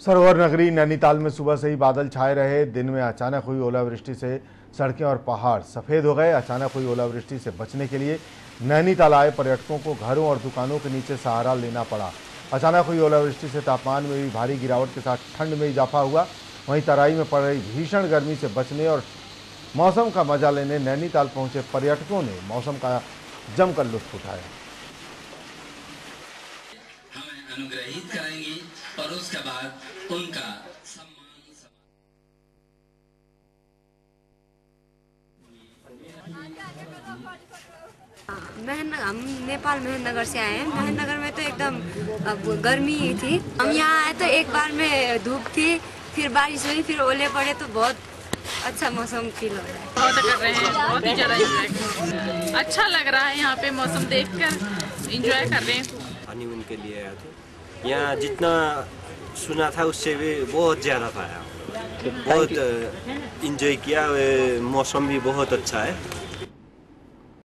सरोवर नगरी नैनीताल में सुबह से ही बादल छाए रहे। दिन में अचानक हुई ओलावृष्टि से सड़कें और पहाड़ सफेद हो गए। अचानक हुई ओलावृष्टि से बचने के लिए नैनीताल आए पर्यटकों को घरों और दुकानों के नीचे सहारा लेना पड़ा। अचानक हुई ओलावृष्टि से तापमान में भी भारी गिरावट के साथ ठंड में इजाफा हुआ। वहीं तराई में पड़ रही भीषण गर्मी से बचने और मौसम का मजा लेने नैनीताल पहुंचे पर्यटकों ने मौसम का जमकर लुत्फ उठाया। हमें अनुग्रहित करेंगी और उसके बाद उनका हम नेपाल मेहनगर से आए हैं। मेहनगर में तो एकदम गर्मी ही थी। हम यहाँ आए तो एक बार में धूप थी, फिर बारिश हुई, फिर ओले पड़े तो बहुत अच्छा मौसम फील हो रहा है। बहुत कर रहे हैं, बहुत ही ज़्यादा एंजॉय, अच्छा लग रहा है। यहाँ पे मौसम देखकर एंजॉय कर रहे हैं। हनीमून के लिए आया था। यहाँ जितना सुना था उससे भी बहुत ज़्यादा था। यहाँ बहुत एंजॉय किया। मौसम भी बहुत अच्छा है।